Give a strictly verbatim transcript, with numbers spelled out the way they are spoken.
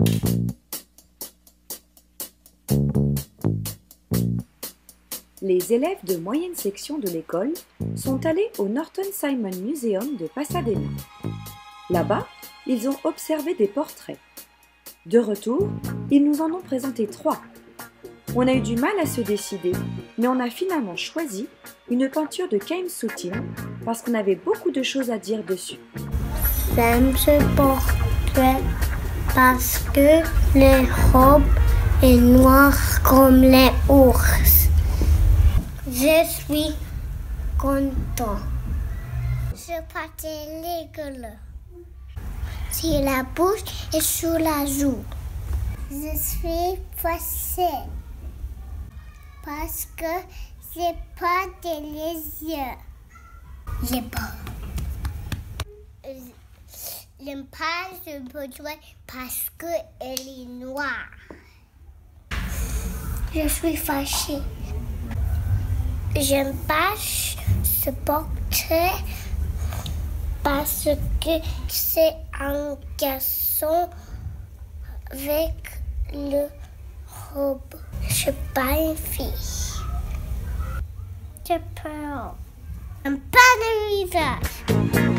Les élèves de moyenne section de l'école sont allés au Norton Simon Museum de Pasadena. Là-bas, ils ont observé des portraits. De retour, ils nous en ont présenté trois. On a eu du mal à se décider, mais on a finalement choisi une peinture de Kame Soutine parce qu'on avait beaucoup de choses à dire dessus. J'aime ce portrait parce que le robe est noir comme les ours. Je suis content. Ce portrait est rigolo. C'est la bouche et sous la joue. Je suis fâchée parce que j'ai pas de les yeux. J'ai pas. J'aime pas ce portrait parce qu'elle est noire. Je suis fâchée. J'aime pas ce portrait parce que c'est un garçon avec le robe. Je suis pas une fille. J'ai peur. J'aime pas le visage.